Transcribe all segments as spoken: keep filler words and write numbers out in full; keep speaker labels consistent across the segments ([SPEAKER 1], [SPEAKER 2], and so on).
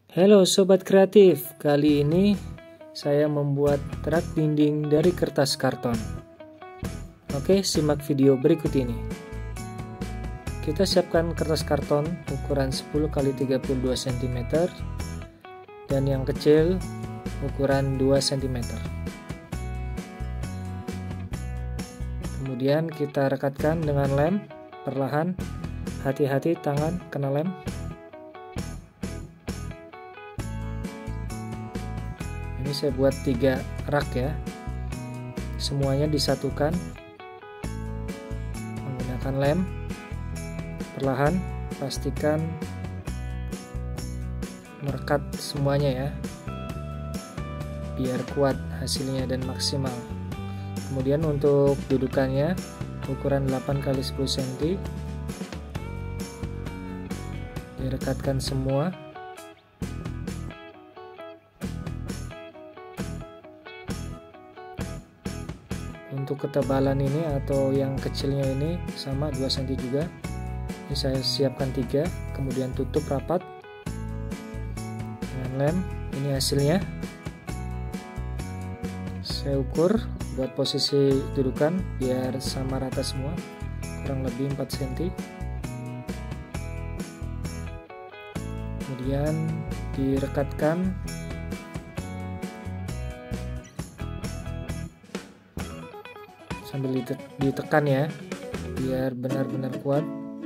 [SPEAKER 1] Halo Sobat Kreatif, kali ini saya membuat rak dinding dari kertas karton. Oke, simak video berikut ini. Kita siapkan kertas karton ukuran sepuluh kali tiga puluh dua sentimeter dan yang kecil ukuran dua sentimeter. Kemudian kita rekatkan dengan lem perlahan. Hati-hati tangan kena lem. Ini saya buat tiga rak ya. Semuanya disatukan menggunakan lem. Perlahan pastikan merekat semuanya ya, biar kuat hasilnya dan maksimal. Kemudian untuk dudukannya ukuran delapan kali sepuluh sentimeter, direkatkan semua. Untuk ketebalan ini atau yang kecilnya ini sama dua sentimeter juga. Ini saya siapkan tiga, kemudian tutup rapat dengan lem. Ini hasilnya. Saya ukur buat posisi dudukan biar sama rata semua, kurang lebih empat sentimeter. Kemudian direkatkan sambil ditekan ya, biar benar-benar kuat.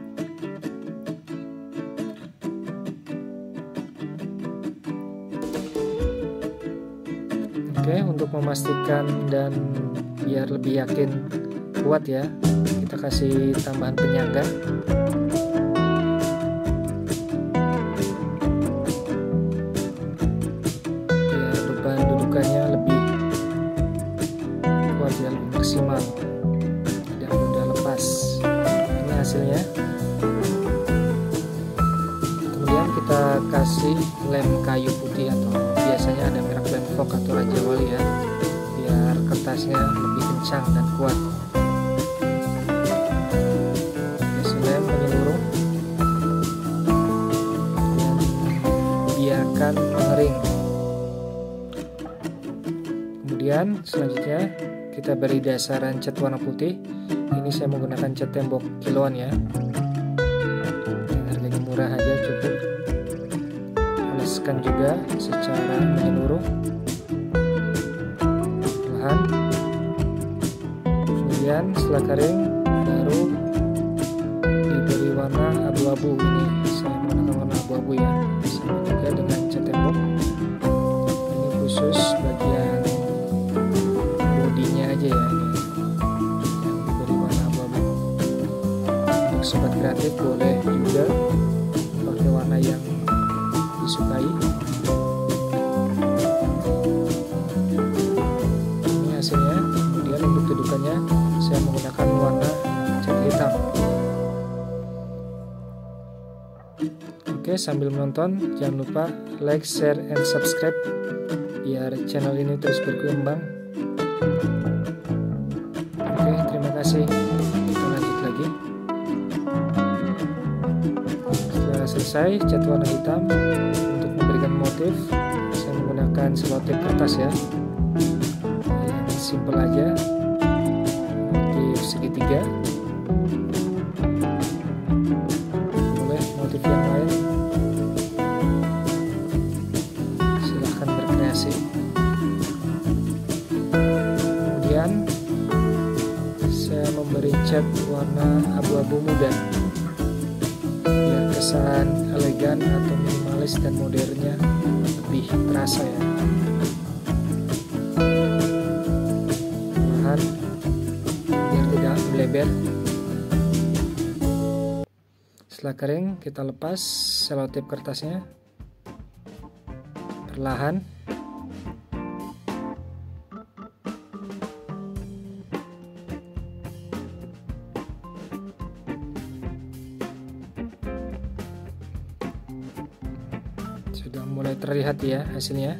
[SPEAKER 1] Oke, untuk memastikan dan biar lebih yakin kuat ya, kita kasih tambahan penyangga. Biar beban dudukannya lebih kuat ya, lebih maksimal, tidak mudah lepas. Ini hasilnya. Kemudian kita kasih lem kayu putih atau biasanya ada merek lem Fok atau Raja Wali ya, biar kertasnya lebih kencang dan kuat. Kasih lem menyeluruh dan biarkan mengering. Kemudian selanjutnya kita beri dasaran cat warna putih. Ini saya menggunakan cat tembok kiloan ya, harganya murah aja, cukup. Oleskan juga secara menyeluruh perlahan. Kemudian setelah kering baru diberi warna abu-abu. Ini saya menggunakan warna abu-abu ya, sama juga dengan cat tembok. Ini khusus bagian bodinya aja ya, ini yang diberi warna abu-abu. Untuk sobat kreatif boleh juga pakai warna yang disukai. Ini hasilnya. Kemudian untuk dudukannya saya menggunakan warna cat hitam. Oke, sambil menonton jangan lupa like, share, and subscribe biar channel ini terus berkembang. Oke, terima kasih. Kita lanjut lagi. Setelah selesai cat warna hitam, untuk memberikan motif saya menggunakan selotip kertas ya, yang simple aja, motif segitiga. Boleh motif yang lain, silahkan berkreasi. Kemudian saya memberi cat warna abu-abu muda biar kesan elegan atau minimalis dan modernnya lebih terasa ya. Perlahan biar tidak melebar. Setelah kering kita lepas selotip kertasnya perlahan. Sudah mulai terlihat ya hasilnya.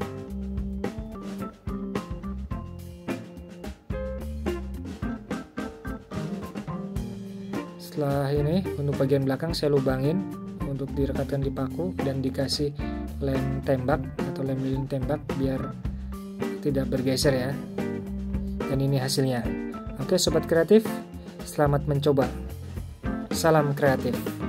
[SPEAKER 1] Setelah ini untuk bagian belakang saya lubangin untuk direkatkan di paku dan dikasih lem tembak atau lem lilin tembak biar tidak bergeser ya. Dan ini hasilnya. Oke sobat kreatif, selamat mencoba. Salam kreatif.